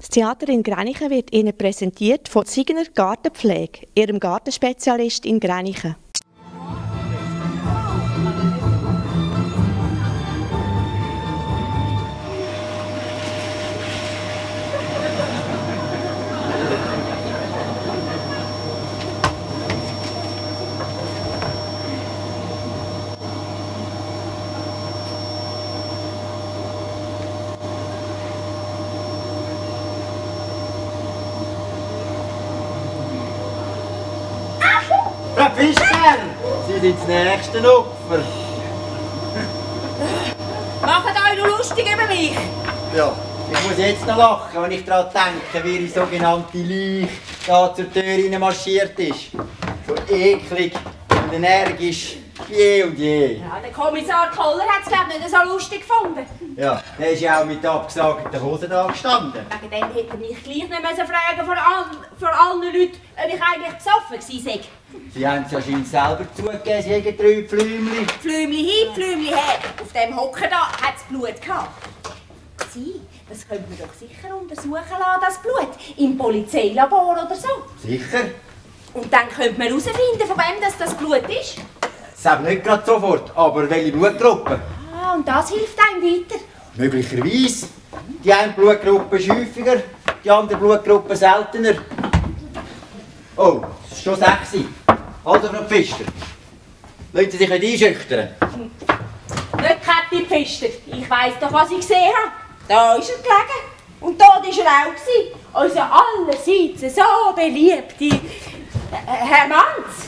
Das Theater in Gränichen wird Ihnen präsentiert von Zigner Gartenpflege, Ihrem Gartenspezialist in Gränichen. Frau Fischker, Sie sind das nächste Opfer. Macht euch noch lustig über mich? Ja, ich muss jetzt noch lachen, wenn ich daran denke, wie Ihre sogenannte Leiche da zur Tür rein marschiert ist. So eklig und energisch wie je und je. Ja, der Kommissar Koller hat es glaube ich nicht so lustig gefunden. Ja, der ist ja auch mit abgesagten Hosen da gestanden. Wegen dem hätte er mich gleich nicht müssen fragen vor allen Leuten, ob ich eigentlich besoffen gewesen sei. Sie haben es ja anscheinend selber zugegeben, Sie hätten 3 Pflümchen. Pflümli hin, Pflümli her. Auf dem Hocker da hat es Blut gehabt. Sie, das könnte man doch sicher untersuchen lassen, das Blut. Im Polizeilabor oder so. Sicher? Und dann könnte man herausfinden, von wem das Blut ist. Das nicht gerade sofort, aber welche Blutgruppe? Ah, und das hilft einem weiter. Möglicherweise. Die eine Blutgruppe ist häufiger, die andere Blutgruppe seltener. Oh, es ist schon 6 Uhr. Also, Frau Pfister, lassen Sie sich nicht einschüchtern. Nicht Käthi Pfister. Ich weiss doch, was ich gesehen habe. Da ist er gelegen. Und dort war er auch. Unser allerseits so beliebte Herr Manz.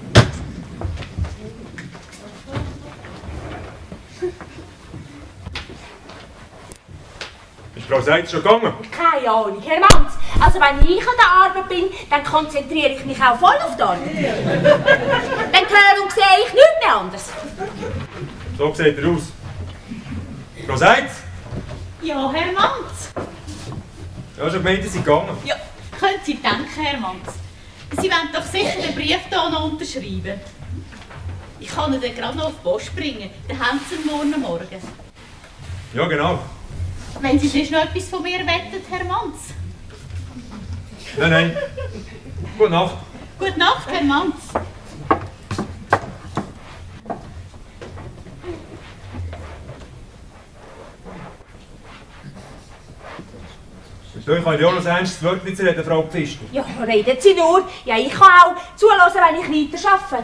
Ist Frau Seitz schon gegangen? Keine Ahnung, Herr Manz. Also wenn ich an der Arbeit bin, dann konzentriere ich mich auch voll auf die Arbeit. Dann höre und sehe ich nichts mehr anders. So sieht er aus. Frau Seitz? Ja, Herr Manz. Ja, schon gemeint, Sie sind gegangen. Ja, können Sie denken, Herr Manz. Sie wollen doch sicher den Brief hier noch unterschreiben. Ich kann ihn dann gerade noch auf die Post bringen. Dann haben Sie ihn morgen. Ja, genau. Wenn Sie sonst noch etwas von mir wettet, Herr Manz. Nein, nein. Gute Nacht. Gute Nacht, Herr Manz. Ich kann ja auch noch ein ernstes Wörtchen zu reden, Frau Pfister. Ja, reden Sie nur. Ja, ich kann auch zuhören, wenn ich weiter arbeite.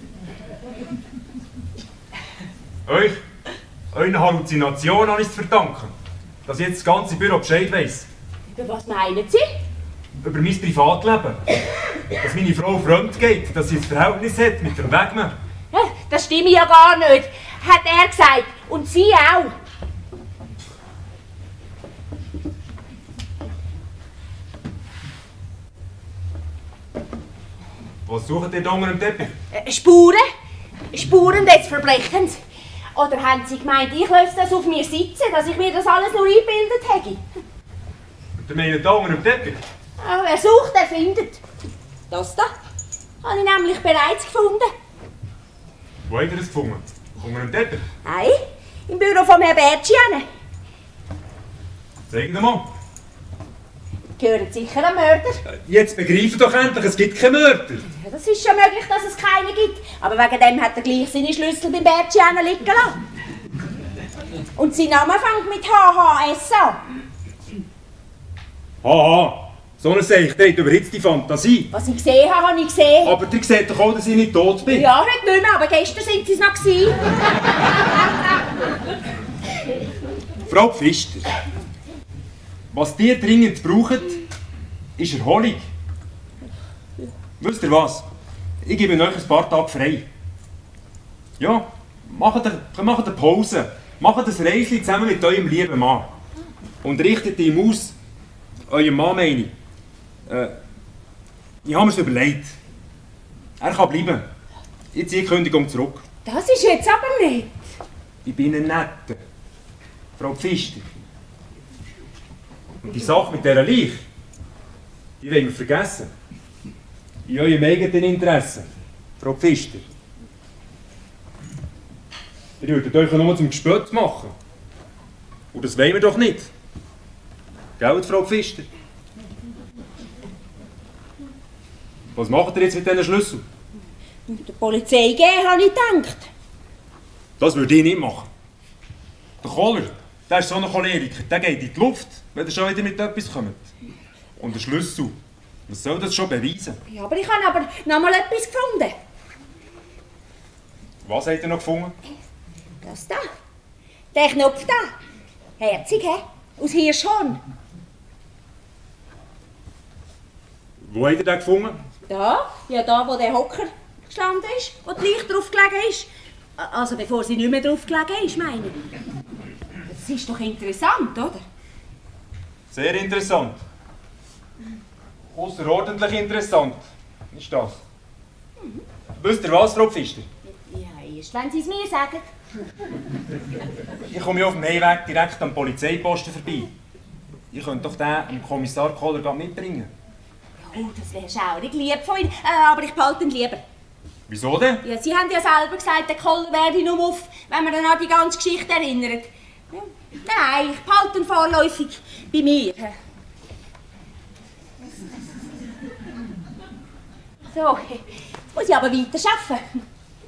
Euch, euren Halluzinationen habe ich zu verdanken, dass jetzt das ganze Büro Bescheid weiss. Über was meinen Sie? Über mein Privatleben. Dass meine Frau fremd geht, dass sie ein Verhältnis hat mit dem Wegmann. Ja, das stimmt ja gar nicht, hat er gesagt. Und Sie auch. Was sucht ihr da unter dem Teppich? Spuren? Spuren des Verbrechens. Oder haben Sie gemeint, ich lasse das auf mir sitzen, dass ich mir das alles nur eingebildet hätte? Ihr meint da unter dem Teppich? Oh, wer sucht, der findet. Das da habe ich nämlich bereits gefunden. Wo habt ihr es gefunden? Unter dem Teppich? Nein, im Büro von Herrn Bertschiene. Zeig dir mal. Gehört sicher ein Mörder. Jetzt begreifen doch endlich, es gibt keinen Mörder. Ja, das ist schon möglich, dass es keinen gibt. Aber wegen dem hat er gleich seine Schlüssel beim Bertschiene liegen lassen. Und sein Name fängt mit HHS an. Haha, so ein Seich, der hat überhitzt die Fantasie. Was ich gesehen habe, habe ich gesehen. Aber ihr seht doch auch, dass ich nicht tot bin. Ja, heute nicht mehr, aber gestern sind sie es noch gewesen. Frau Pfister, was die dringend brauchen, ist Erholung. Wisst ihr was? Ich gebe euch ein paar Tage frei. Ja, macht eine Pause. Macht ein Reisli zusammen mit eurem lieben Mann. Und richtet ihm aus. Eurem Mann meine ich. Ich habe mir überlegt. Er kann bleiben. Ich ziehe die Kündigung zurück. Das ist jetzt aber nicht. Ich bin ein Netter. Frau Pfister. Und die Sache mit dieser Leiche, die wollen wir vergessen. In eurem eigenen Interesse. Frau Pfister. Ihr würdet euch nur zum Gespött machen. Und das wollen wir doch nicht. Gell, Frau Pfister? Was macht ihr jetzt mit diesen Schlüsseln? Der Polizei geben, habe ich gedacht. Das würde ich nicht machen. Der Kohler, der ist so ein Choleriker, der geht in die Luft, wenn er schon wieder mit etwas kommt. Und der Schlüssel, was soll das schon beweisen? Ja, aber ich habe noch mal etwas gefunden. Was habt ihr noch gefunden? Das da. Der Knopf da. Herzig, hä? Aus Hirschhorn. Wo habt ihr den gefunden? Da? Ja, da, wo der Hocker gestanden ist, wo die Leiche drauf gelegen ist. Also bevor sie nicht mehr drauf gelegen ist, meine ich. Das ist doch interessant, oder? Sehr interessant. Außerordentlich interessant ist das. Wisst ihr was, Frau Pfister? Ja, erst wenn Sie es mir sagen. Ich komme ja auf dem Heimweg direkt am Polizeiposten vorbei. Ich könnte doch den dem Kommissar Kohler mitbringen. Oh, das wäre schaurig lieb von Ihnen, aber ich behalte ihn lieber. Wieso denn? Ja, Sie haben ja selber gesagt, der Kohler werde nur auf, wenn man dann an die ganze Geschichte erinnert. Ja. Nein, ich behalte ihn vorläufig bei mir. So, jetzt muss ich aber weiter arbeiten.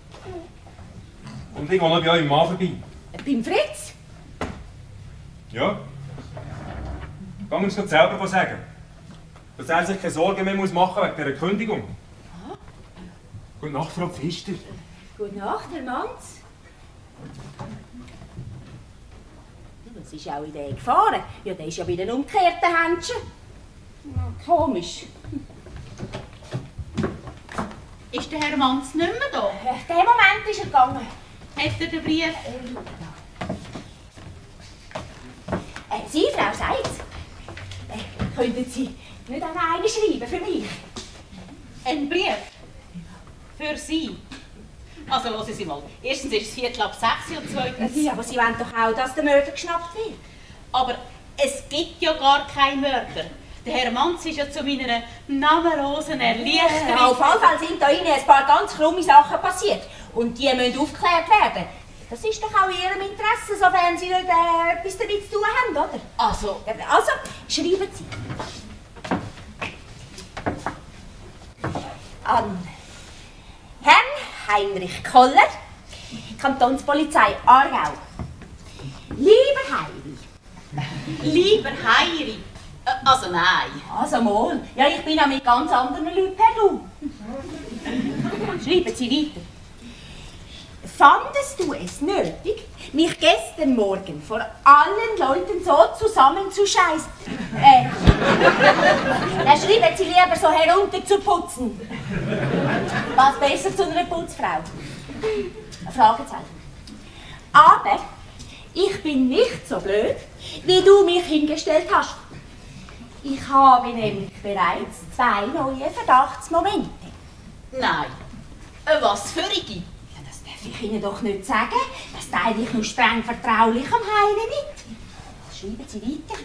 Und ich gehe noch bei eurem Mann vorbei. Beim Fritz? Ja. Kann man es gerade selber sagen. Dass er sich keine Sorgen mehr machen muss wegen dieser Kündigung. Ah. Gute Nacht, Frau Pfister. Gute Nacht, Herr Manz. Was ist auch in den gefahren? Ja, der ist ja wieder ein umgekehrter Händchen. Komisch. Ist der Herr Manz nicht mehr da? Der Moment ist er gegangen. Hat er den Brief? Sie, Frau Seitz, könnten Sie nicht an einen schreiben für mich? Ein Brief? Für Sie? Also hören Sie mal. Erstens ist es 5:45 und zweitens... Ja, aber Sie wollen doch auch, dass der Mörder geschnappt wird. Aber es gibt ja gar keinen Mörder. Der Herr Manz ist ja zu meiner namenlosen Erleichterung... Auf jeden Fall sind da Ihnen ein paar ganz krumme Sachen passiert. Und die müssen aufgeklärt werden. Das ist doch auch in Ihrem Interesse, sofern Sie nicht etwas damit zu tun haben, oder? Also... Also, schreiben Sie. An Herrn Heinrich Koller, Kantonspolizei Aargau. Lieber Heiri. Lieber Heiri. Also nein. Also mal. Ja, ich bin auch mit ganz anderen Leuten per Du. Schreiben Sie weiter. Fandest du es nötig, mich gestern Morgen vor allen Leuten so zusammenzuscheißen? Dann schreiben Sie lieber so herunter zu putzen. Was besser zu einer Putzfrau? Ein Fragezeichen. Aber ich bin nicht so blöd, wie du mich hingestellt hast. Ich habe nämlich bereits 2 neue Verdachtsmomente. Nein. Was für eine? Das darf ich Ihnen doch nicht sagen. Das teile ich nur streng vertraulich am Heine mit. Schreiben Sie weiter.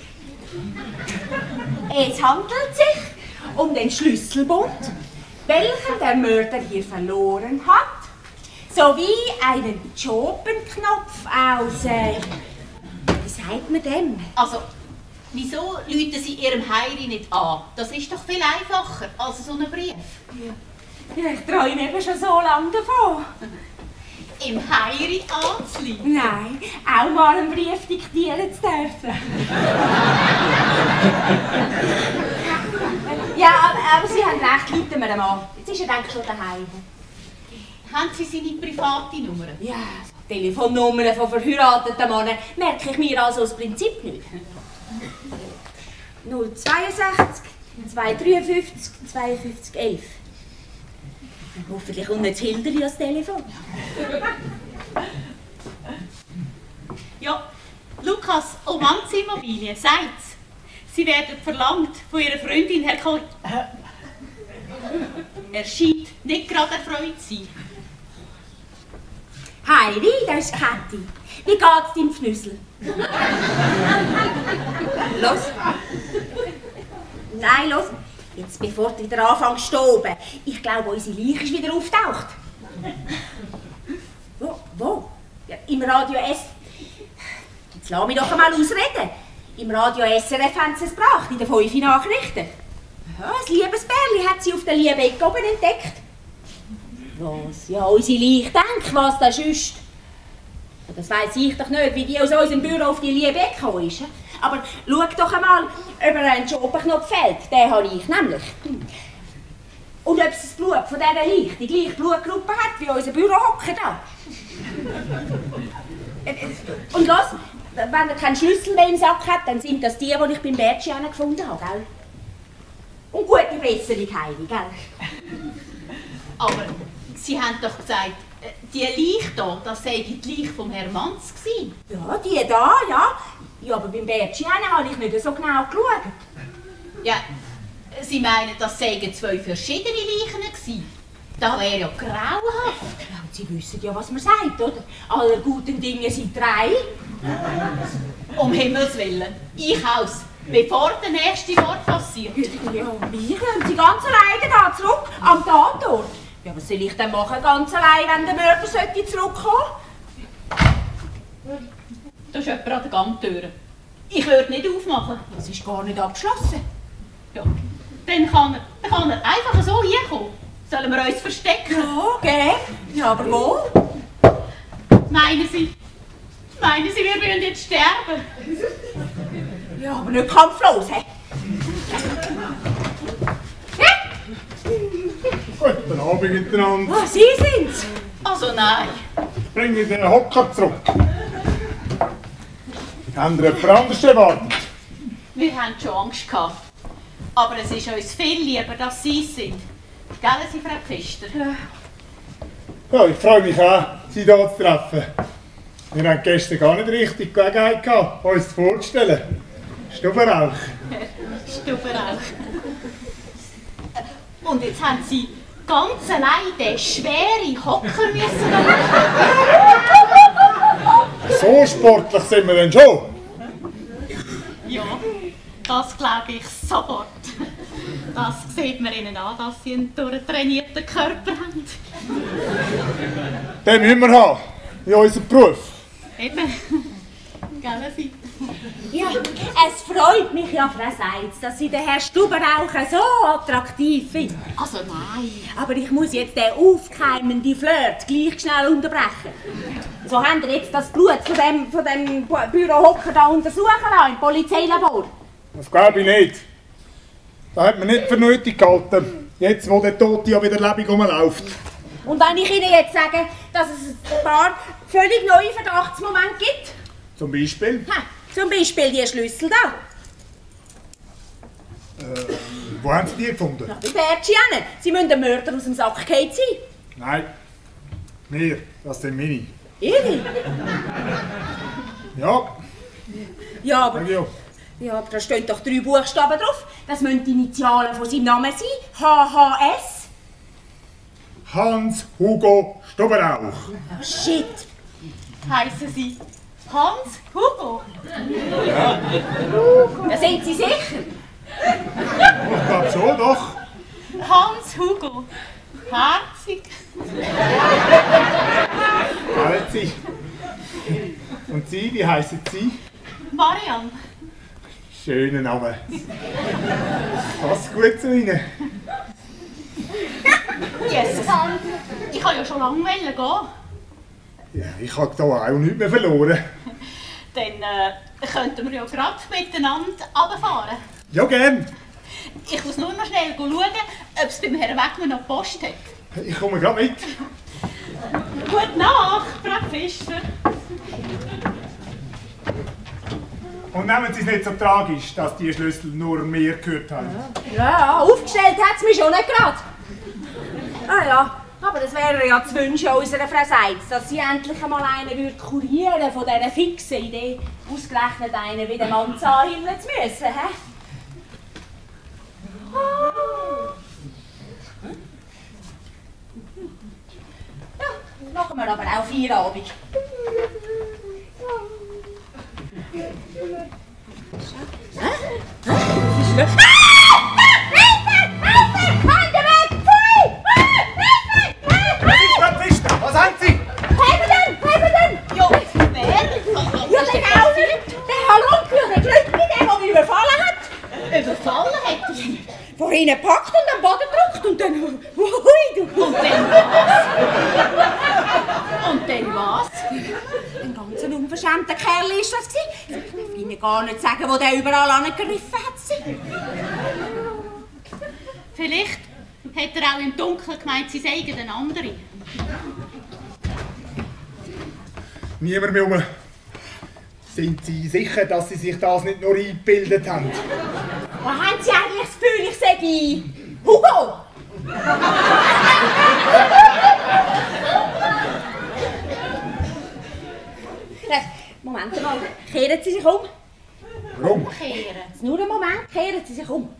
Es handelt sich um den Schlüsselbund, welchen der Mörder hier verloren hat, sowie einen Jobenknopf aus... wie sagt man dem? Also, wieso rufen Sie Ihrem Heiri nicht an? Das ist doch viel einfacher als so ein Brief. Ja, ich träume eben schon so lange davon. Im Heiri anzuleiten? Nein, auch mal einen Brief diktieren zu dürfen. Ja, aber Sie haben recht, rufen wir mal. Jetzt ist er, denke ich, schon daheim. Haben Sie seine private Nummer? Ja, Telefonnummern von verheirateten Männern merke ich mir also aus Prinzip nicht. 062 253 52 11. Hoffentlich kommt nicht Hilderi ans Telefon. Ja, Lukas, Manz Immobilien, sagt's. Sie werden verlangt von Ihrer Freundin, Herr Kohl. Er scheint nicht gerade erfreut zu sein. Heidi, das ist Kathi. Wie geht's deinem Fnüssel? Los. Nein, los. Jetzt, bevor du wieder anfängst zu stoben. Ich glaube, unsere Leiche ist wieder auftaucht. Wo? Ja, im Radio S. Jetzt lass mich doch einmal ausreden. Im Radio SRF haben sie es gebracht, in den 5 Nachrichten. Ja, das Liebesbärli hat sie auf der lieben Ecke oben entdeckt. Was? Ja, unsere Leiche denkt, was das ist. Das weiss ich doch nicht, wie die aus unserem Büro auf die liebe Ecke gekommen ist. Aber schau doch einmal, ob er einen Joberknopf fällt. Den habe ich nämlich. Und ob es das Blut von dieser Leiche die gleiche Blutgruppe hat wie unser Büro hocken da. Und los, wenn er keinen Schlüssel mehr im Sack hat, dann sind das die ich beim Bertschi gefunden habe, gell? Und gute Besserung, Heidi, gell? Aber Sie haben doch gesagt, die Leiche hier, das sei die Leiche vom Herrn Manz gewesen. Ja, die da, ja. Ja, aber beim Bertschi habe ich nicht so genau geschaut. Ja, Sie meinen, das seien 2 verschiedene Leichen gewesen? Das wäre ja grauenhaft. Ja, und Sie wissen ja, was man sagt, oder? Alle guten Dinge sind 3. Um Himmels Willen, ich aus, bevor der nächste Mord passiert. Ja, und wir und Sie ganz alleine da zurück am Tatort. Ja, was soll ich denn machen, ganz allein, wenn der Mörder zurückkommen sollte? Da ist jemand an der Gangtür. Ich würde nicht aufmachen. Das ist gar nicht abgeschlossen. Ja, dann kann er einfach so hinkommen. Sollen wir uns verstecken? Ja, okay. Ja, aber wo? Meinen Sie, wir wollen jetzt sterben? Ja, aber nicht kampflos, hä? Guten Abend miteinander. Ah, Sie sind's. Also nein. Ich bringe den Hocker zurück. Haben Sie jemand anderes erwartet? Wir haben schon Angst gehabt. Aber es ist uns viel lieber, dass Sie es sind. Gell, Sie, Frau Pfister? Ja, ich freue mich auch, Sie hier zu treffen. Wir haben gestern gar nicht richtig Gelegenheit gehabt, uns vorzustellen. Stubenrauch. Stubenrauch. Und jetzt haben Sie ganz allein den schweren Hocker müssen So sportlich sind wir denn schon. Ja, das glaube ich sofort. Das sieht man Ihnen an, dass Sie einen durchtrainierten Körper haben. Den müssen wir haben, in unserem Beruf. Eben. Gell, Sie? Ja, es freut mich ja, Frau Seitz, dass Sie den Herrn Stubenraucher so attraktiv finden. Also nein. Aber ich muss jetzt den aufkeimenden Flirt gleich schnell unterbrechen. So haben wir jetzt das Blut von dem Bürohocker da untersuchen lassen, im Polizeilabor. Das glaube ich nicht. Das hat man nicht für nötig gehalten, jetzt wo der Tote ja wieder lebendig rumläuft. Und wenn ich Ihnen jetzt sage, dass es ein paar völlig neue Verdachtsmomente gibt? Zum Beispiel? Zum Beispiel die Schlüssel da. Wo haben Sie die gefunden? Bei Bertschi. Sie müssen den Mörder aus dem Sack gefallen sein. Nein. Wir, das sind meine. Ihre? Ja. Ja, aber... Ja. aber da stehen doch 3 Buchstaben drauf. Das müssen die Initialen von seinem Namen sein. HHS. Hans-Hugo Stubenrauch. Oh, shit. Heissen Sie Hans Hugo? Ja. Da sind Sie sicher? Ich glaube schon, doch. Hans Hugo. Herzig. Herzig. Und Sie, wie heißen Sie? Marianne. Schöner Name. Passt gut zu Ihnen. Jesus. Ich kann ja schon lange gehen. Ja, ich habe hier auch nichts mehr verloren. Dann könnten wir ja gerade miteinander runterfahren. Ja, gern. Ich muss nur noch schnell schauen, ob es beim Herrn Wegmann noch Post hat. Ich komme gerade mit. Gute Nacht, Frau Pfister. Und nehmen Sie es nicht so tragisch, dass die Schlüssel nur mir gehört haben. Ja, aufgestellt hat es mich schon nicht gerade. Ah ja, aber das wäre ja zu wünschen unserer Frau Seitz, dass sie endlich einmal einen kurieren würde von dieser fixen Idee, ausgerechnet einen wie den Mann anhimmeln zu müssen. He? Ja, machen wir aber auch Feierabend. Was haben Sie? Heben den! Ja, wer? Ja, den auch nicht! Der Halunkel, der Glückliche! Überfallen hat er sie. Von hinten gepackt und am Boden gedrückt und dann... Hui, du. Und dann was? Und dann was? Ein ganz unverschämter Kerl war das. Ich darf Ihnen gar nicht sagen, wo der überall angegriffen hat. Vielleicht hat er auch im Dunkeln gemeint, sie seien den anderen. Niemand mehr rum. Sind Sie sicher, dass Sie sich das nicht nur eingebildet haben? Wo haben Sie eigentlich das Gefühl, ich sage Hugo? Moment mal, kehren Sie sich um. Warum? Kehren. Jetzt nur einen Moment, kehren Sie sich um.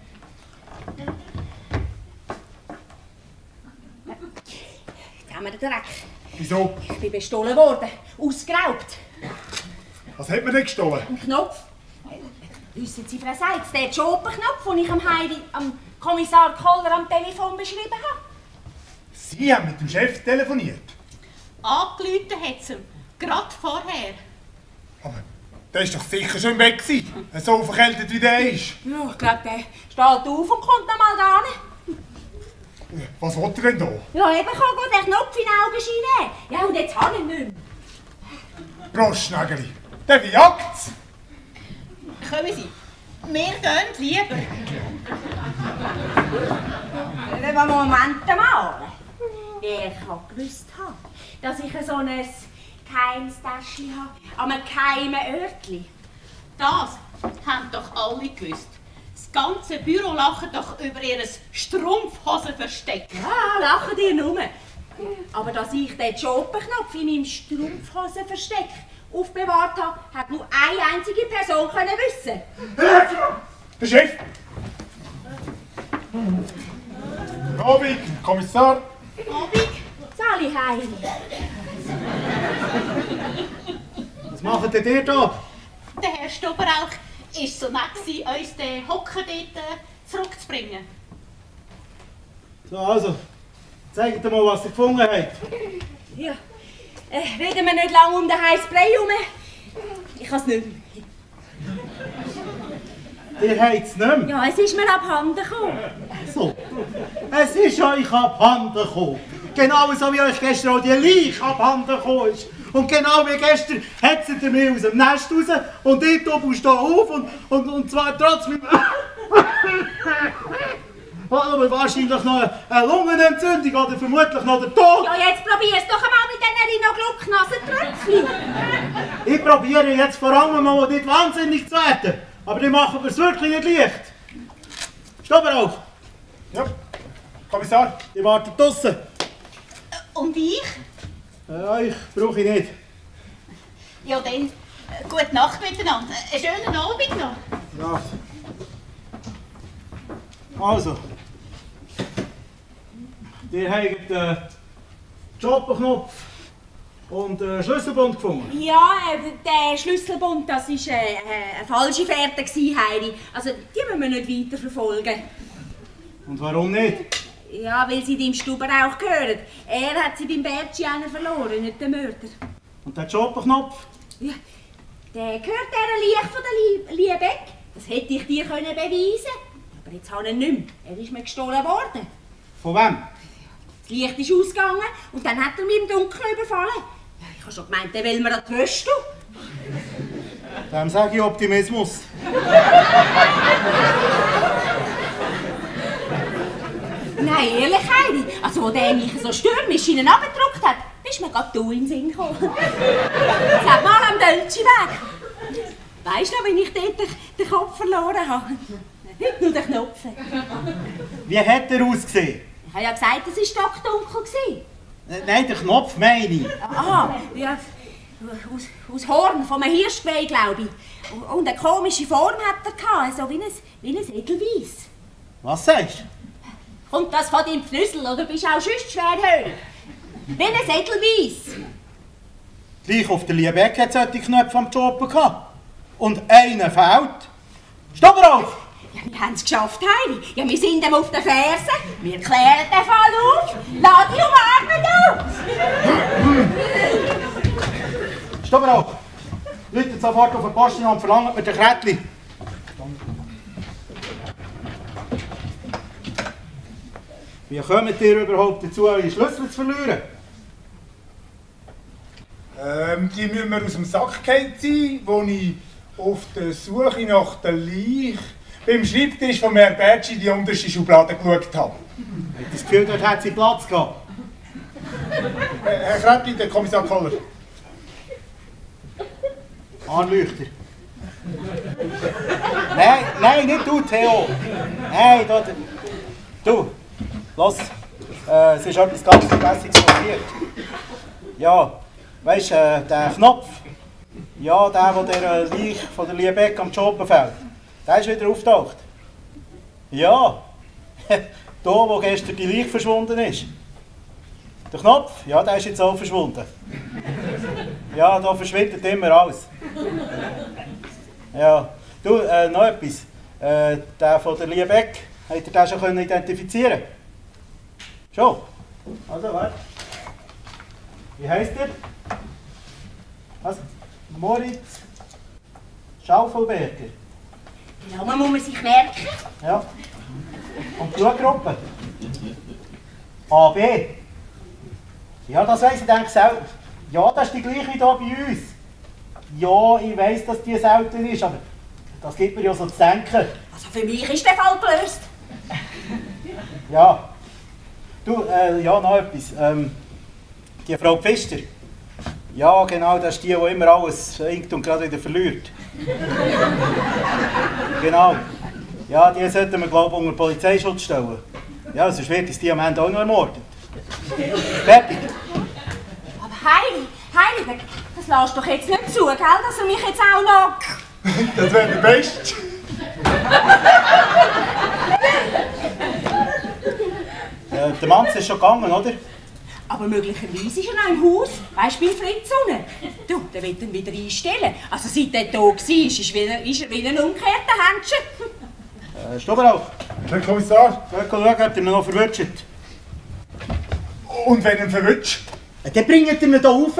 Jetzt haben wir den Dreck. Wieso? Ich bin bestohlen worden, ausgeraubt. Was hat man denn gestohlen? Ein Knopf. Wissen Sie, Frau Seitz, der Joker-Knopf, den ich am Kommissar Koller am Telefon beschrieben habe? Sie haben mit dem Chef telefoniert. Angerufen hat es ihm. Gerade vorher. Aber der ist doch sicher schon weg gewesen. So verkältet wie der ist. Ja, ich glaube, der steht auf und kommt noch mal da hin. Was will er denn da? Ja, eben kann gut den Knopf in die Augen scheinen. Ja, und jetzt habe ich ihn nicht mehr. Brostnägeli, der bejagt's. Kommen Sie. Wir gehen lieber. Moment mal. Wer kann gewusst haben, dass ich so ein geheimes Täschchen habe, an einem geheimen Örtchen? Das haben doch alle gewusst. Das ganze Büro lacht doch über ihr Strumpfhosenversteck. Ja, lachen die nur. Aber dass ich den Joker-Knopf in meinem Strumpfhosenversteck aufbewahrt habe, hat nur eine einzige Person können wissen. Der Chef. Abend, Kommissar. Abig, Sali Heili. Was macht denn ihr da? der Herr Stoberauch war so nett, uns den Hocker dort zurückzubringen. So, also, zeigt mir mal, was ihr gefunden habt. Ja, reden wir nicht lange um den heißen Brei herum. Ich kann es nicht mehr. Ihr habt es nicht mehr. Ja, es ist mir abhanden gekommen. So. Es ist euch abhanden gekommen. Genau so wie euch gestern auch die Leiche abhanden gekommen ist. Und genau wie gestern hetzt ihr mich aus dem Nest raus und ich oben stehe auf und zwar trotz meinem... Aber wahrscheinlich noch eine Lungenentzündung oder vermutlich noch der Tod. Ja, jetzt probier's doch einmal mit diesen Rhino-Glucknasentröpfchen. Ich probiere jetzt vor allem mal nicht wahnsinnig zu werden. Aber die machen mir es wirklich nicht leicht. Stoberauch, Ja, Kommissar. die warten draussen. Und ich? Euch brauche ich nicht. Ja, dann gute Nacht miteinander. Einen schönen Abend noch. Ja. Also. Die haben den Jobbeknopf und den Schlüsselbund gefunden. Ja, der Schlüsselbund, das war eine falsche Fährte, Heidi. Also, die müssen wir nicht weiterverfolgen. Und warum nicht? Ja, weil sie deinem Stuberauch gehören. Er hat sie beim Bertschianer verloren, nicht der Mörder. Und der Jobbeknopf? Ja, der gehört dieser Leicht von der Liebeck. Das hätte ich dir beweisen können. Aber jetzt habe ich ihn nicht mehr. Er ist mir gestohlen worden. Von wem? Das Licht ist ausgegangen und dann hat er mich im Dunkeln überfallen. Ja, ich habe schon gemeint, der will mir an die Wäsche tun. Dem sage ich Optimismus. Nein, ehrlich, Heidi. Also, wo der mich so stürmisch in ihn abgedrückt hat, ist mir gerade du in den Sinn gekommen. Sag mal am Döltschi-Weg. Weisst du noch, wenn ich dort den Kopf verloren habe? Heute nur den Knopf. Wie hat er ausgesehen? Ich habe ja gesagt, es war stockdunkel. Nein, der Knopf meine ich. Aha, ja, aus Horn, von einem Hirschgeweih, glaube ich. Und eine komische Form hat er gehabt, so wie ein Edelweiss. Was sagst du? Kommt das von deinem Pfnüssel oder bist du auch sonst schwerhörig? Wie ein Edelweiss. Gleich auf der Liebeck hat solche Knöpfe am Job gehabt. Und einer fehlt. Stoberauch! Ja, wir haben es geschafft, Heidi. Ja, wir sind ihm auf den Fersen. Wir klären den Fall auf. Lass dich umarmen da. Stoberauch! Läutet sofort auf den Posten und verlangt mir den Krätli. Wie kommt ihr überhaupt dazu, eure Schlüssel zu verlieren? Die müssen mir aus dem Sack gefallen sein, wo ich auf der Suche nach der Leiche beim Schreibtisch von Herrn Bertschi die unterste Schublade geschaut habe. Ich habe das Gefühl, dort hat sie Platz gehabt. Herr Kretli, der Kommissar Koller. Armleuchter. Nein, nicht du, Theo. Nein, du. Los, es ist etwas ganz Verlässliches passiert. Ja, weißt du, der Knopf, ja, der Leiche von der Liebeck am Job fällt, der ist wieder auftaucht. Ja, da, wo gestern die Leiche verschwunden ist. Der Knopf, ja, der ist jetzt auch verschwunden. Ja, da verschwindet immer alles. Ja, du, noch etwas. Der von der Liebeck, hat er den schon identifizieren? Schon? Also, warte. Wie heisst er? Was? Moritz Schaufelberger. Den Namen muss man sich merken. Ja. Und die Blutgruppe? AB. Ja, das weiss ich denke selber. Ja, das ist die gleiche wie hier bei uns. Ja, ich weiss, dass die selten ist, aber das gibt mir ja so zu denken. Also für mich ist der Fall gelöst. Ja. Du, ja, noch etwas. Die Frau Pfister. Ja, genau, das ist die immer alles inkt und gerade wieder verliert. Genau. Ja, die sollten wir, glaube ich, unter Polizeischutz stellen. Ja, sonst wird uns die am Ende auch noch ermordet. Fertig. Aber Heidi, das lässt doch jetzt nicht zu, gell, dass er mich jetzt auch noch... Das wäre der Beste. Der Mann ist schon gegangen, oder? Aber möglicherweise ist er noch im Haus, weißt du, bei Fritz unten. Du, der wird ihn wieder einstellen. Also seit er da war, ist er wie ein umgekehrter Händchen. Stuberau. Herr Kommissar. Geh schauen, ob ihr ihn noch verwünscht. Und wenn er ihn verwünscht? Dann bringt ihr ihn hier rauf.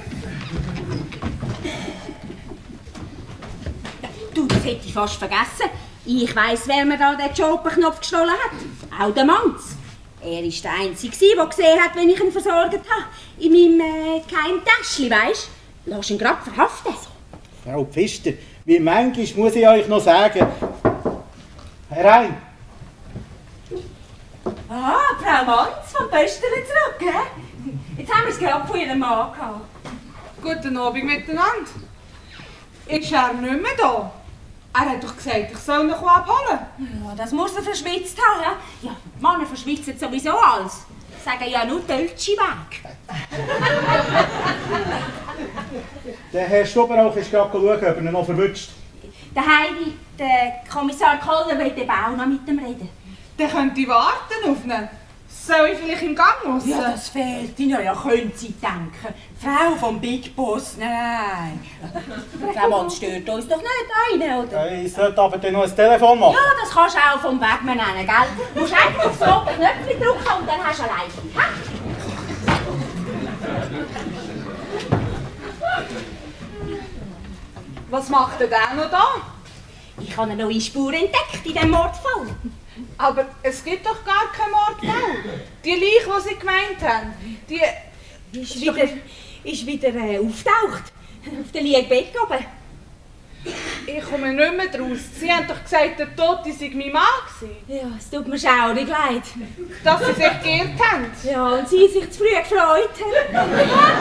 Du, das hätte ich fast vergessen. Ich weiss, wer mir da den Joker-Knopf gestohlen hat. Auch der Manz. Er war der Einzige, der gesehen hat, wenn ich ihn versorgt habe. In meinem Keimtäschchen, weisst du? Lass ihn gerade verhaften. Frau Pfister, wie manchmal muss ich euch noch sagen. Herein. Ah, Frau Manz vom Pöstele zurück, hä? Jetzt haben wir es gerade von Ihrem Mann gehabt. Guten Abend miteinander. Ist er nicht mehr da? Er hat doch gesagt, ich soll ihn abholen. Ja, das muss er verschwitzt haben, ja? Ja, die Männer verschwitzen sowieso alles. Sagen ja nur Deutsche weg. Der Herr Stuberauch ist gerade schauen, ob er ihn noch verwünscht. Der Heidi, der Kommissar Koller, will eben auch noch mit ihm reden. Der könnte warten auf ihn. Soll ich vielleicht im Gang raus? Ja, das fehlt Ihnen. Ja, können Sie denken. Frau vom Big Boss, nein. Frau Mann stört uns doch nicht rein, oder? Ich sollte aber dann noch ein Telefon machen. Ja, das kannst du auch vom Weg nennen, gell? Du musst einfach auf das rote Knöpfchen drücken und dann hast du allein. Was macht der noch da? Ich habe eine neue Spur entdeckt in diesem Mordfall. Aber es gibt doch gar keinen Mordfall. Die Leiche, die Sie gemeint haben, die... Ist wieder auftaucht. Auf der Liegebeck oben. Ich komme nicht mehr draus. Sie haben doch gesagt, der Tote sei mein Mann gewesen. Ja, es tut mir schaurig leid. Dass Sie sich geirrt haben. Ja, und Sie sich zu früh gefreut haben.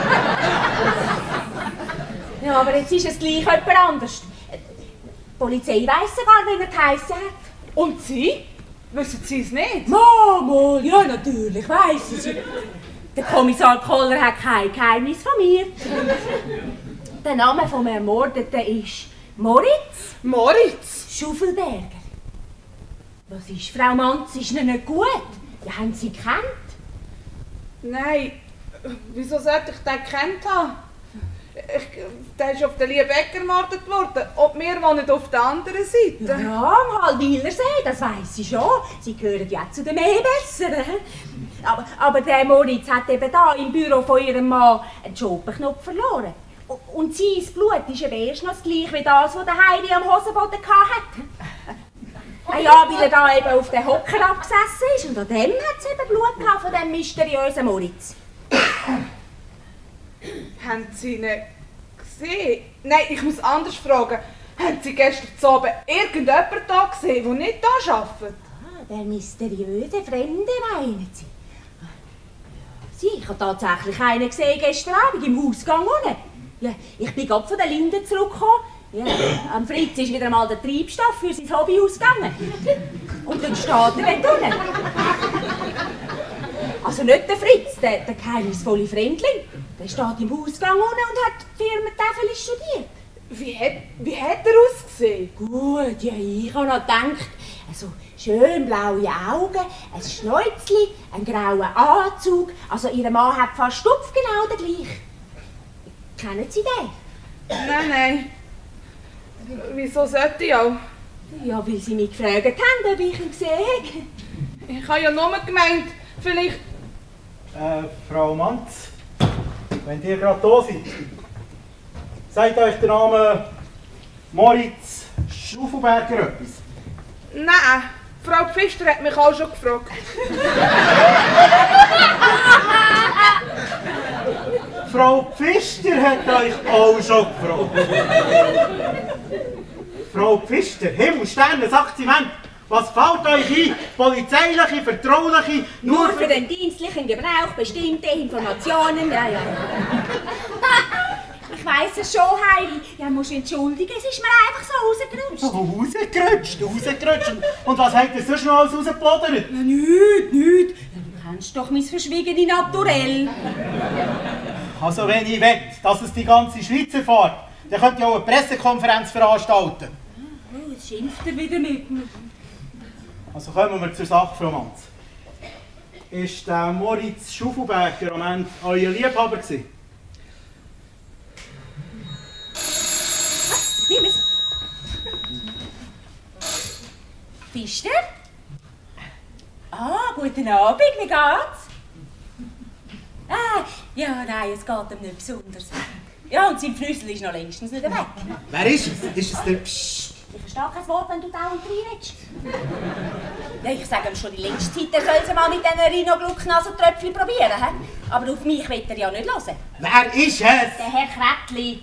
Ja, aber jetzt ist es gleich jemand anders. Die Polizei weiss sogar, wie er geheissen hat. Und Sie? Wissen Sie es nicht? Mal, ja natürlich, weiss ich. Der Kommissar Koller hat kein Geheimnis von mir. Der Name vom Ermordeten ist Moritz. Moritz? Schaufelberger. Was ist, Frau Manz, ist Ihnen nicht gut? Ja, haben Sie gekannt? Nein. Wieso sollte ich den gekannt haben? Der ist auf der Liebeck ermordet worden. Und wir wohnen auf der anderen Seite. Ja, am Halwilersee, das weiss ich schon. Sie gehören ja zu den Mehlbesseren. Aber der Moritz hat eben da im Büro von ihrem Mann einen Jokerknopf verloren. Und sein Blut ist eben erst noch das gleiche wie das, das der Heidi am Hosenboden hatte. Ah ja, weil er da eben auf den Hocker abgesessen ist und an dem hat es eben Blut gehabt von dem mysteriösen Moritz. Haben Sie ihn gesehen? Nein, ich muss anders fragen. Haben Sie gestern Abend irgendjemanden da gesehen, der nicht hier arbeitet? Ah, der mysteriöse Fremde, meinen Sie? Ja, ich habe tatsächlich einen gesehen gestern Abend im Hausgang unten. Ja, ich bin gerade von der Linde zurückgekommen. Ja, am Fritz ist wieder mal der Treibstoff für sein Hobby ausgegangen. Und dann steht er dort unten. Also nicht der Fritz, der geheimnisvolle Fremdling. Der steht im Ausgang unten und hat die Firmentafel studiert. Wie hat er ausgesehen? Gut, ja, ich habe noch gedacht, also schön blaue Augen, ein Schnäuzli, ein grauer Anzug. Also ihr Mann hat fast stupfgenau den gleich. Kennen Sie den? Nein. Wieso sollte ich auch? Ja, weil Sie mich gefragt haben, ob ich ihn gesehen habe. Ich habe ja nur gemeint, vielleicht... Frau Manz, wenn ihr gerade da seid, sagt euch der Name Moritz Schaufelberger etwas? Nein, Frau Pfister hat mich auch schon gefragt. Frau Pfister hat euch auch schon gefragt. Frau Pfister, Himmel, Sterne, Akziment, was fällt euch ein? Polizeiliche, vertrauliche, nur für den dienstlichen Gebrauch bestimmte Informationen, ja. Ich weiss es schon, Heidi. Ja, musst entschuldigen, es ist mir einfach so rausgerutscht. Rausgerutscht? Und was habt ihr sonst noch alles rausgeplaudert? Ja, nichts. Du kennst doch mein verschwiegene Naturell. Also wenn ich will, dass es die ganze Schweiz erfährt, dann könnt ihr auch eine Pressekonferenz veranstalten. Oh, jetzt schimpft er wieder mit mir. Also kommen wir zur Sache, Frau Manz. Ist der Moritz Schaufelberger am Ende euer Liebhaber gewesen? Nimm es. Pfister? Ah, guten Abend, wie geht's? Ah, ja, nein, es geht ihm nicht besonders. Ja, und sein Flüssel ist noch längstens nicht weg. Wer ist es? Ist es der... Psst. Ich verstehe kein Wort, wenn du dauernd reinredest. Ja, ich sage ihm schon die längste Zeit, er soll es mal mit diesen Rhino-Glucknasentröpfchen probieren. He? Aber auf mich will er ja nicht hören. Wer ist es? Der Herr Kretli.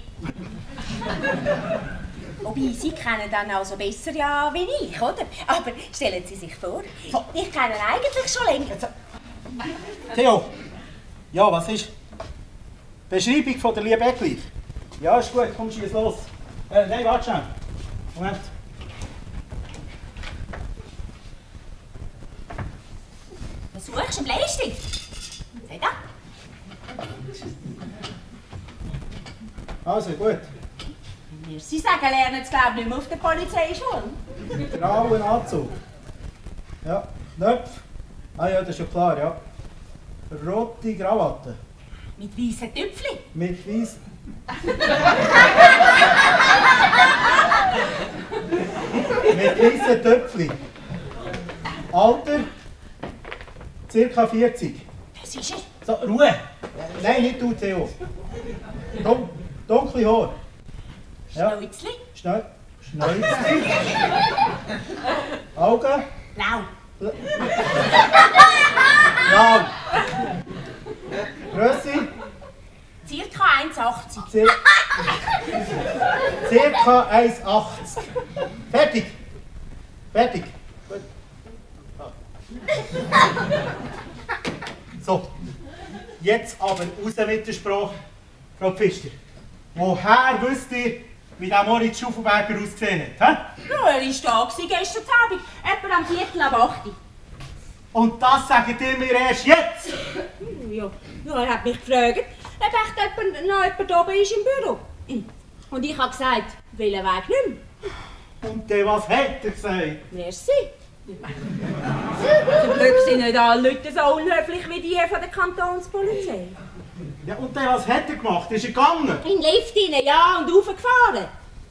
Wobei, Sie kennen dann also besser ja wie ich, oder? Aber stellen Sie sich vor, ich kenne ihn eigentlich schon länger. Theo, ja, was ist? Beschreibung von der lieben Eckli. Ja, ist gut, komm, schieß los. Nein, warte schnell. Moment. Was suchst du im Bleistift? Seh da. Also, gut. Sie sagen, lernen es glaube ich nicht mehr auf der Polizeischule. Grauen Anzug. Ja, Knöpfe. Ah ja, das ist schon klar, ja. Rote Krawatte. Mit weißen Tüpfchen. Mit weiss... mit weißen Töpfchen. Alter, ca. 40. Das ist er. So, Ruhe! Nein, nicht du, Theo. Dunkle Haar. Ja. Schnäuzli. Schnäuzli. Augen. Blau. Blau. Grösse. Circa 1,80. Circa 1,80. Fertig. Fertig. Gut. So. Jetzt aber raus mit der Sprache, Frau Pfister. Woher wisst ihr, wie der Moritz Schaufelberger ausgesehen hat? He? Ja, er war da gestern Abend, etwa am 7:45. Und das sagt ihr mir erst jetzt? Ja, er hat mich gefragt, ob echt noch jemand oben ist im Büro. Und ich habe gesagt, welchen Weg nicht mehr. Und dann, was hat er gesagt? Merci. Zum Glück sind nicht alle Leute so unhöflich wie die von der Kantonspolizei. Ja, und dann, was hat er gemacht? Ist er gegangen? In den Lift rein, ja, und raufgefahren.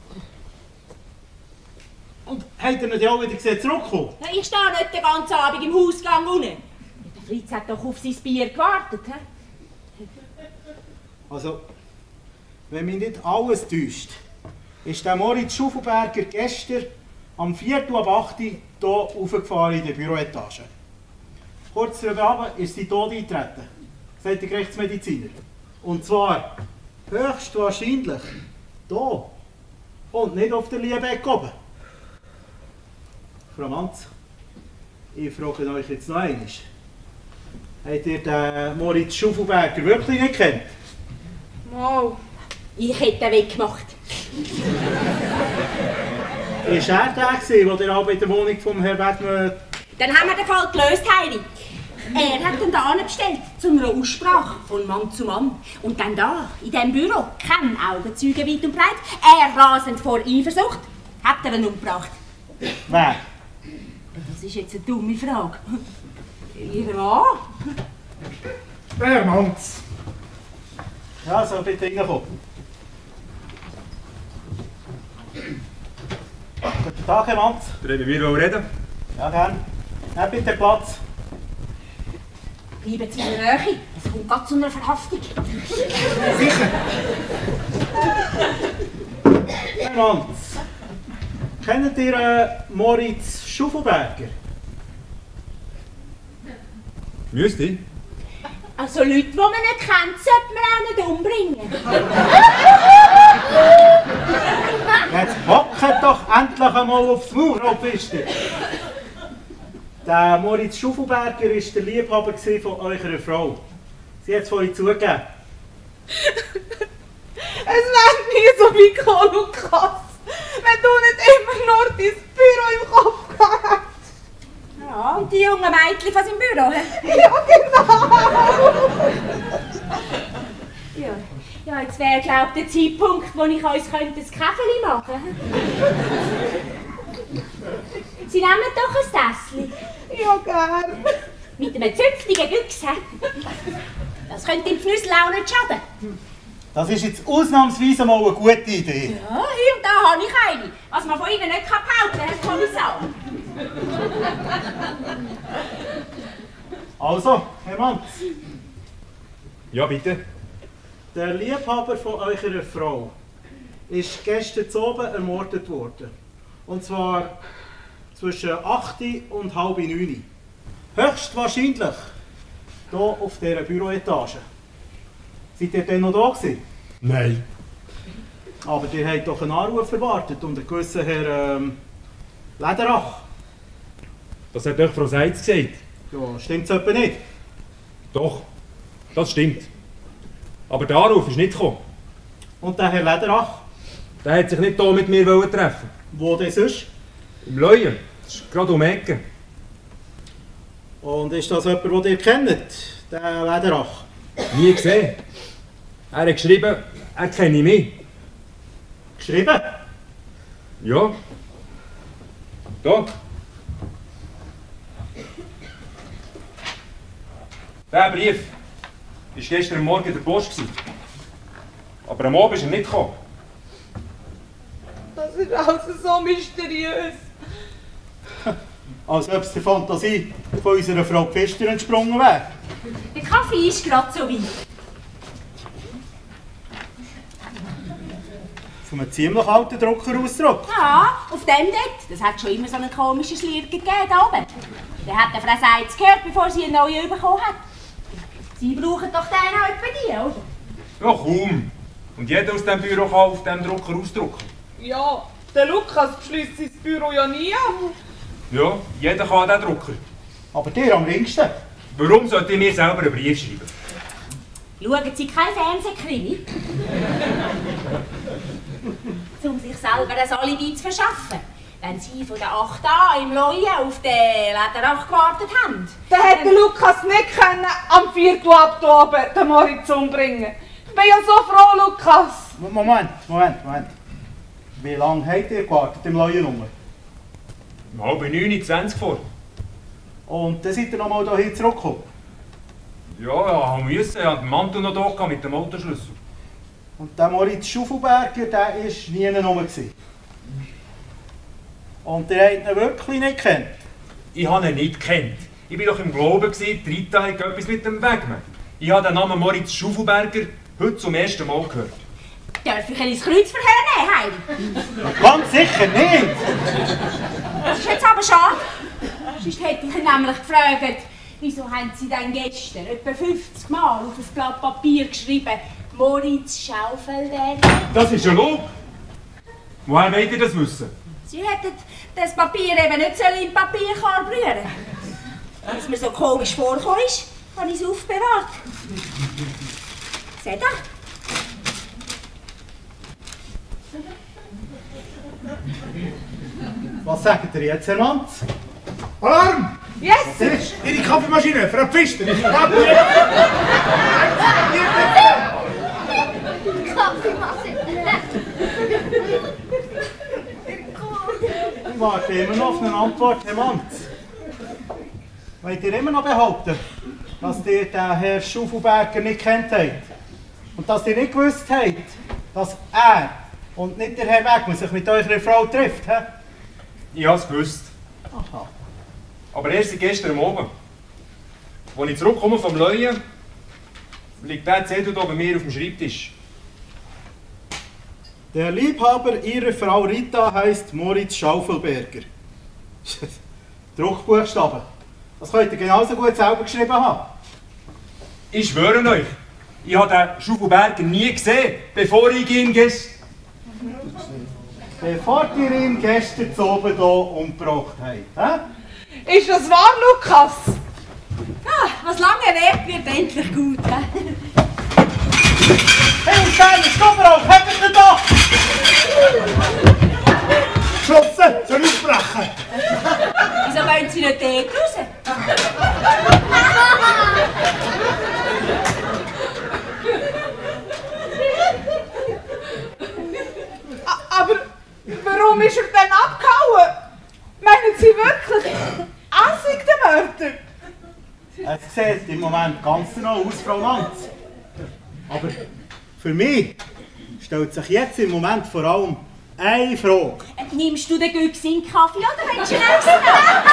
Und hat er nicht auch wieder gesehen, zurückgekommen? Ich stehe nicht den ganzen Abend im Hausgang unten. Der Fritz hat doch auf sein Bier gewartet. He? Also, wenn mich nicht alles täuscht, ist der Moritz Schaufelberger gestern am 7:45 hier raufgefahren in die Büroetage. Kurz darüber ist sie tot eingetreten, sagt der Gerichtsmediziner. Und zwar höchstwahrscheinlich hier und nicht auf der Liebeck oben. Frau Manz, ich frage euch jetzt noch einmal. Habt ihr den Moritz Schuffelberger wirklich nicht gekannt? Mal. Ich hätte ihn weggemacht. Ist er der, der auch bei der Wohnung vom Herrn Wedmer... Dann haben wir den Fall gelöst, Heidi. Er hat ihn da bestellt, zu einer Aussprache von Mann zu Mann. Und dann da, in diesem Büro, kein Augenzeuge weit und breit, er rasend vor Eifersucht, hat er ihn umgebracht. Wer? Das ist jetzt eine dumme Frage. Ihr Mann? Herr Manz. Ja, so bitte reinkommen. Guten Tag, Herr Manz. Darüber wir reden? Ja, gern. Nehmt bitte Platz. Bleiben Sie in der Nähe, es kommt gerade zu einer Verhaftung. Sicher. Herr Manz, kennt ihr Moritz Schuffelberger? Müsste ich? Also Leute, die man nicht kennt, sollte man auch nicht umbringen. Jetzt hockt doch endlich einmal aufs Maul, Frau Pfister. Der Moritz Schuffelberger war der Liebhaber von eurer Frau. Sie hat es vorhin zugegeben. Es wäre nie so wie gekommen, Lukas, wenn du nicht immer nur dein Büro im Kopf gehabt. Ja, und die jungen Mädchen von seinem Büro. Ja, genau. Ja, jetzt wäre, glaube ich, der Zeitpunkt, wo ich uns ein Käferli machen könnte. Sie nehmen doch ein Tässchen. Ja, gern. Mit einem zünftigen Güchs. Das könnte dem Pfnüssel auch nicht schaden. Das ist jetzt ausnahmsweise mal eine gute Idee. Ja, hier und da habe ich eine. Was man von Ihnen nicht behaupten kann, Herr Kommissar. Also, Herr Manz, Ja, bitte. der Liebhaber von eurer Frau ist gestern oben ermordet worden. Und zwar zwischen 8 und halb 9. Höchstwahrscheinlich hier auf dieser Büroetage. Seid ihr denn noch da gewesen? Nein. Aber ihr habt doch einen Anruf erwartet und einen gewissen Herr Lederach. Das hat euch Frau Seitz gesagt. Ja, stimmt's etwa nicht? Doch, das stimmt. Aber der Anruf ist nicht gekommen. Und der Herr Lederach, Der hat sich nicht hier mit mir treffen. wo denn sonst? Im Leuen. Das ist gerade um die Ecke. Und ist das jemand, den ihr kennt? Der Lederach? Nie gesehen. Er hat geschrieben, er kenne mich. Geschrieben? Ja. Da. Der Brief war gestern Morgen in der Post. Aber am Abend ist er nicht gekommen. Das ist alles so mysteriös. Als ob es der Fantasie von unserer Frau Pfister entsprungen wäre. Der Kaffee ist gerade so weit. Von einem ziemlich alten Druckerausdruck. Ja, auf dem dort. Das hat schon immer so einen komischen Schlier gegeben da oben. Der hat der Frau Seitz gehört, bevor sie einen neuen bekommen hat. Sie brauchen doch den auch bei dir, oder? Ja, kaum. Und jeder aus diesem Büro kann auf diesem Drucker ausdrucken. Ja, der Lukas schließt sein Büro ja nie an. Ja, jeder kann an diesen Drucker. Aber der am längsten. Warum sollte ich mir selber einen Brief schreiben? Schauen Sie kein Fernsehkrimi? Um sich selber ein Alibi zu verschaffen. Wenn Sie von den 8 an im Leuen auf den Lederach gewartet haben. Dann hätte Lukas nicht können, am 4. Oktober den Moritz umbringen. Ich bin ja so froh, Lukas. Moment. Wie lange habt ihr gewartet im Leuen rum? Halb 9:20 vor. Und dann seid ihr nochmal hierher zurückgekommen? Ja, musste. Ich hatte den Mantel noch da mit dem Autoschlüssel. Und der Moritz Schuffelberger, der war nie rum. Und ihr habt ihn wirklich nicht gekannt? Ich habe ihn nicht gekannt. Ich war doch im Glauben, die Rita hat etwas mit dem Wegmann. Ich habe den Namen Moritz Schuffelberger heute zum ersten Mal gehört. Darf ich Ihnen ins Kreuz verhören, heim. Ganz sicher nicht. Das ist jetzt aber schade. Sonst hätte ich ihn nämlich gefragt, wieso haben Sie denn gestern etwa 50 Mal auf ein Blatt Papier geschrieben, Moritz Schaufelberger? Das ist ja Lug. Woher wollt ihr das wissen? Sie hätten das Papier eben nicht in den Papierkorb rühren. Als mir so komisch vorgekommen ist, habe ich es aufbewahrt. Seht ihr? Was sagt ihr jetzt, Herr Manz? Alarm! Yes! Das ist Ihre Kaffeemaschine, Frau Pfister. Ich warte immer noch auf eine Antwort, Herr Manz. Wollt ihr immer noch behaupten, dass ihr den Herrn Schaufelberger nicht kennt habt? Und dass ihr nicht gewusst habt, dass er und nicht der Herr Wegmann sich mit eurer Frau trifft? He? Ich habe es gewusst. Aha. Aber erst seit gestern Abend. Als ich zurückkomme vom Leuen, liegt der Zettel hier bei mir auf dem Schreibtisch. Der Liebhaber ihrer Frau Rita heißt Moritz Schaufelberger. Druckbuchstaben. Das könnt ihr genauso gut selber geschrieben haben. Ich schwöre euch, ich habe den Schaufelberger nie gesehen, bevor ich ihn Bevor ihr ihn gestern zu oben hier umgebracht habt. He? Ist das wahr, Lukas? Ah, was lange währt, wird endlich gut. Hey, Steiner, stopp auf! Habt ihr doch! Schlossen, soll ich sprechen? Wieso wollen Sie nicht den raus? Aber warum ist er denn abgehauen? Meinen Sie wirklich, er sei der Mörder? Es sieht im Moment ganz genau aus, Frau Manz. Aber für mich stellt sich jetzt im Moment vor allem eine Frage. Nimmst du den Güchs in den Kaffee oder willst du ihn extra?